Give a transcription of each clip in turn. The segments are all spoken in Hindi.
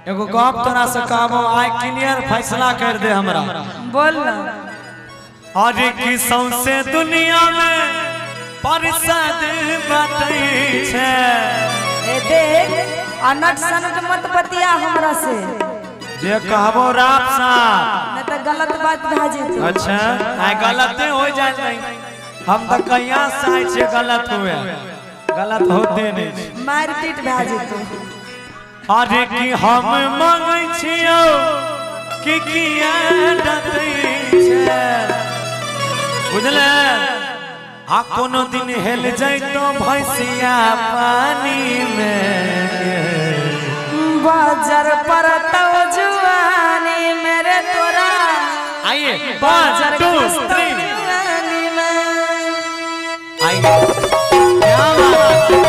एगो गप तोरा से कहबो आइ क्लियर फैसला कर दे हमरा। बोल ना। आज की सौंसे दुनिया में परसाद बाटै छे। ए देख अनट सनट मत बतिया हमरा से। जे कहबो राप साहब न त गलत बात भ जेतै। अच्छा आइ गलते हो जाय नहीं। हम त कहिया से आइ छे गलत हुए, गलत होते नहीं। मार पीट भ जेतै। अरे कि हम मांगै छियो कि किया डटै छे बुझले। आ कोनो दिन हेल जैतो भैंसिया पानी में बाजार पर तो जुआनी मेरे तोरा। आइए बाजार 1 2 3 जुआनी में आइए क्या बात है।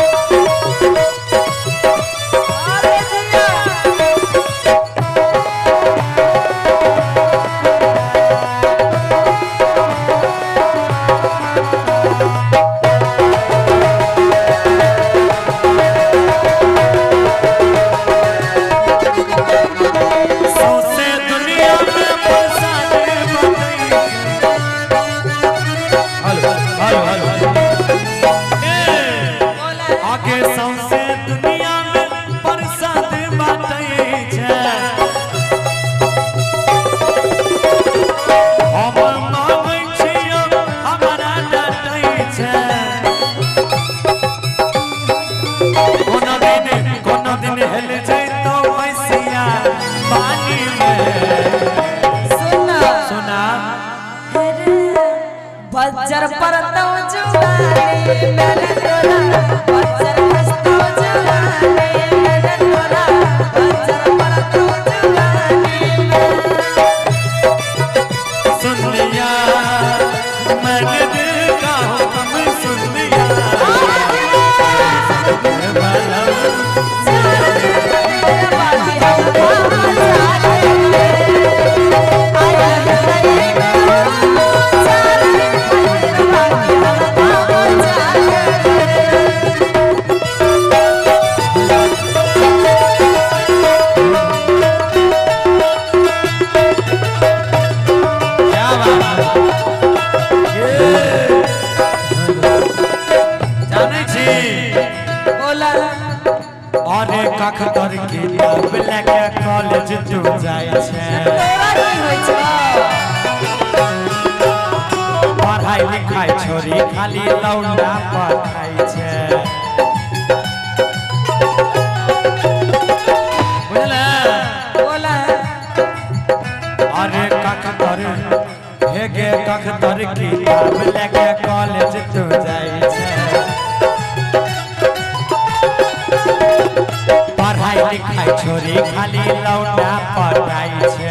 बाजार पर तो जुआनी मेरे तोरा। बाजार तो जुआनी मेरे तोरा। बाजार पर तो जुआनी सुन लिया मैंने दिल का हुक्म सुन लिया। कख तर किताब लेके कॉलेज तू जाय छे। तोरा की होय छ? पढ़ाई लिखाई छोरी खाली लौंडा पर खाई छे बुझले। बोला अरे कख तर हे गे कख तर किताब लेके कॉलेज तू जाय छे। पढ़ाई लिखाई छोरी खाली लौंडा पढ़ाई छे।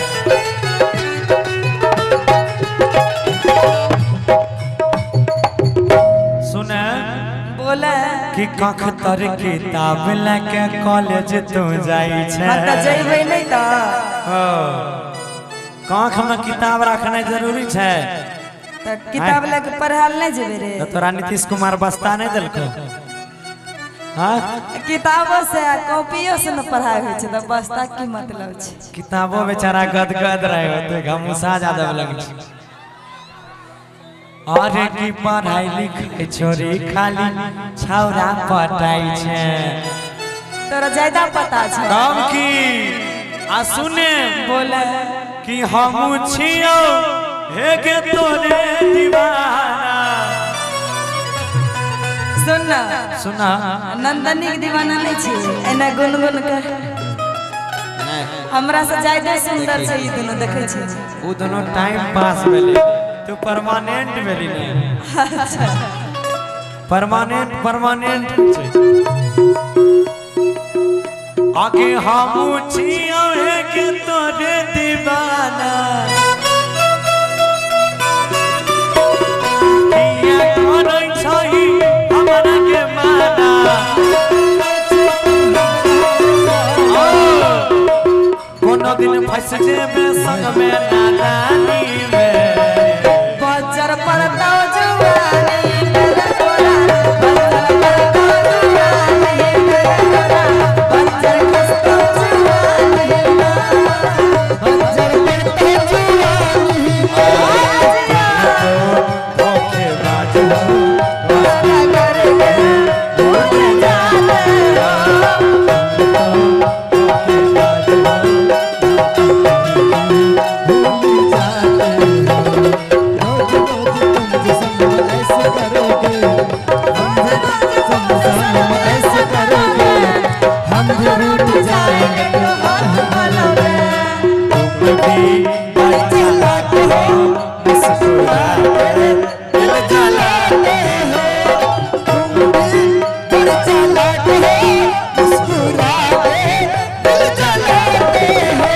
सुने बोला कि कख तर किताब लेके कॉलेज तू जाई छे। मत जइबै नहीं त कख में किताब रखना जरूरी छे। त किताब लेके पढ़ाल नहीं जेबे रे। तो तोरा नीतीश कुमार बस्ता नहीं दिलको। हाँ किताबों से कॉपियों से न पढ़ाई होय छै त बस्ता की मतलब छै। किताबो बेचारा गदगद रहे होते घमुसा यादव लग। अरे की पढ़ाई लिखाई छोरी खाली छौरा पटाई छे। तोरा ज्यादा पता छै। कम की आ सुने बोला कि हम छियो हे गे तोरे दीवाना। सुनना सुना नंदनी के दीवाना नहीं छी। एना गुनगुन कर हमरा से ज्यादा सुंदर छै। ई दोनों देखे छी। वो दोनों टाइम पास भेले तू परमानेंट भेली नहीं। परमानेंट परमानेंट आगे हम छियो हे के तोरे दीवाना। किया करै छही हमरा के माना। कोनो दिन फंस जेबे संग में नादानी में। बाजार पर तो जुआनी मेरे तोरा। बाजार पर तो जुआनी मेरे तोरा। बाजार तो जुआनी अंधेर उठ जाएंगे तो हाथ मलोगे। तुम भी बड़ी चालाक हो, मुस्कुरा के दिल जलाते हो। तुम भी बड़े चालाक हो, मुस्कुरा के दिल जलाते हो।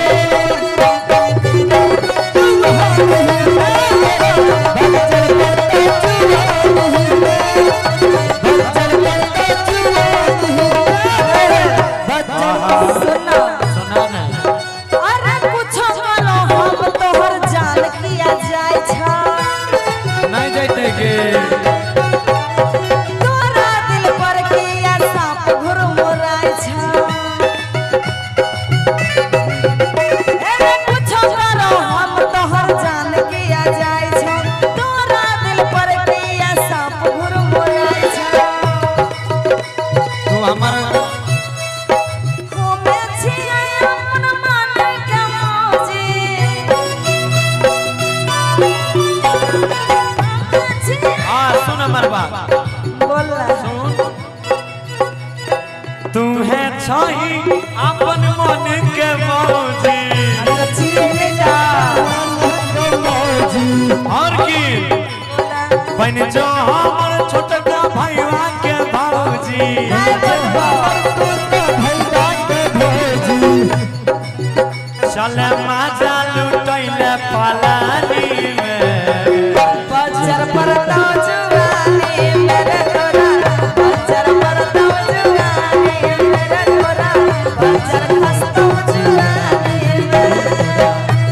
सुनो सुना ना अरे कुछो बोलो हम तोहर जान किया जाय छा। नहीं जाते के तोरा दिल पर किया सांप घुरमुराय छा। अरे कुछो बोलो हम तोहर जान किया जाय छा। तोरा दिल पर किया सांप घुरमुराय छा। तू हमारा होमे छियै अपन मन के मौजी। सुन हमार बात बोला सुन। तू है छही अपन मन के मौजी छियै बेटा और की बन जो हमर छोटका भैया के भौजी। चल मजा लुटैले पलानी में। बजर परता जुवानी मेरे तोरा। बजर परता जुवानी मेरे तोरा। बजर खस्ता जुवानी मेरे तोरा।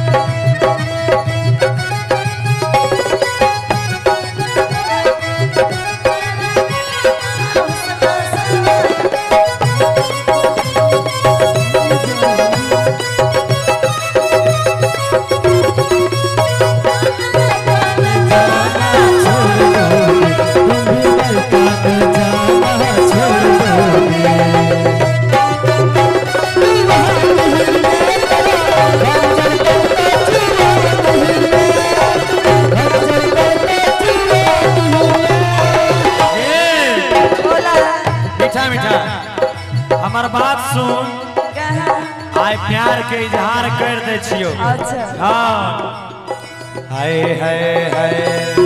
बोला मीठा मीठा हमार बात सुन। कहा आय प्यार के इजहार कर दे छियो। अच्छा हाँ हाय हाय हाय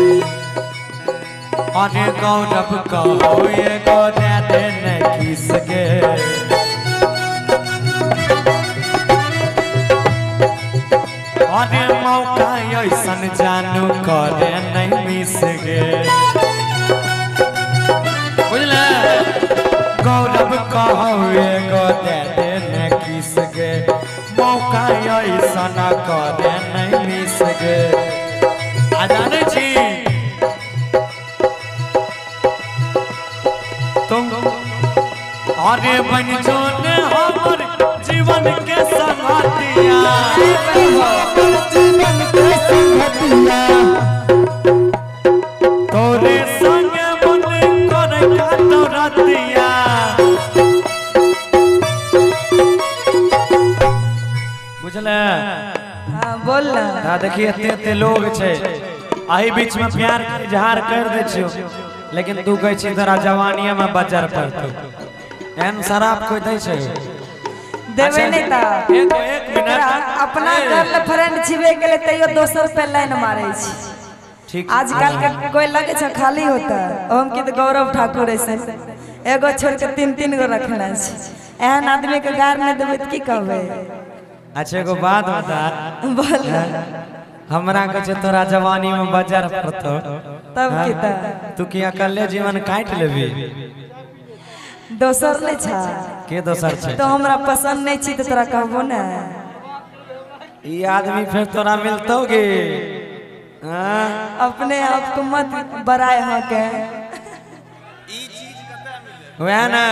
अने गौरव कहो ये को दे देने किस के। अने मौका ऐसन जानू करे नहीं मिस गे। बुझले गौरव कहो ये को दे देने किस गे। मौका ऐसन करे नहीं मिस गे। आ जाने छी तुम अरे बन जो ने हमर जीवन के संगतिया। जीवन के संगतिया तोरे संग मन करे काटो रतिया। बुझले हाँ बोला ता देखिए एते लोग छे आही बीच में प्यार के इजहार कर दे छियो। लेकिन तू कह छी तोरा जवानिया में बजर पड़तो। एहन शराब कोई दै छै? देवे नहीं था एक मिनट अपना गर्लफ्रेंड छिबे के लिए तैयो दोसर पे लाइन मारे छी। ठीक आजकल के कोई लगे छ खाली होता हम के तो गौरव ठाकुर ऐसे एगो छोड़ के तीन तीन गो रखना छी। एहन आदमी के गार नहीं देबे त की कहबे। अच्छा एगो बात बता बोल हमरा कहे तोरा जवानी में बजर पड़तो तब की त तू की अकेले जीवन काट लेबी? दोसर नहीं छा के दोसर छे? तो हमरा पसंद नहीं छी तो तोरा कहबो ना। ई आदमी फिर तोरा मिलतो गे? हां अपने आप को मत बड़ाए हो के वह ना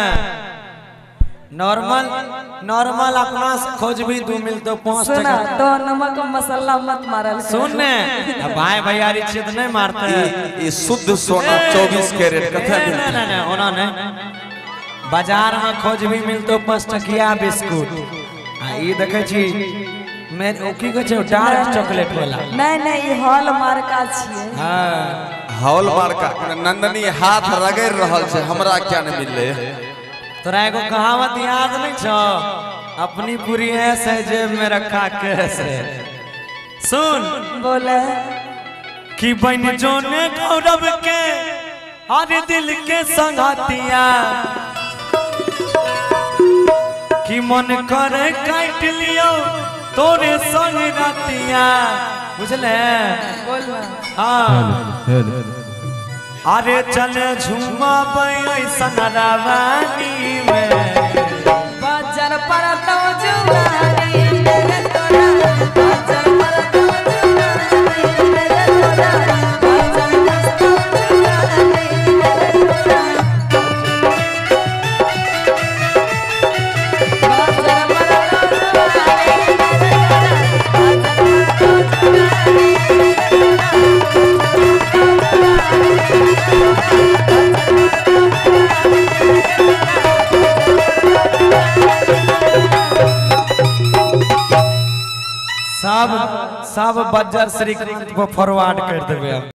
नॉर्मल अपना से खोज भी तू मिलतो 5 सुना टका। तो नमक मसाला मत मारल कर। सुन ने भाई भैयारी छित नहीं मारते। ये शुद्ध सोना 24 कैरेट कथा नहीं नहीं नहीं ओना नहीं। बाजार में खोज भी मिलतो 5 टकिया बिस्कुट। आ ई देखे छी मैं ओ की कहे छै डार्क चॉकलेट वाला। नहीं नहीं ये हॉल मार्का छिए। हां हॉल मार्का नंदनी हाथ रगड़ रहल छै हमरा क्या नहीं मिलले। तोरा एगो कहावत याद नहीं छो? अपनी पूरी ऐसे जेब में रखा कैसे। सुन बोले कि बन जो ने गौरव के हर दिल के संगतिया कि मन करे काट लियो तोरे संग रातिया बुझले। बोलना हाँ अरे चले झूमा ऐसन रावानी में बजर पर तो जुआनी मेरे तोरा बजर पर तो जुआनी मेरे तोरा बजर पर तो जुआनी मेरे तोरा बजर पर तो जुआनी मेरे सब बज्जर श्री को फॉरवर्ड कर देवे।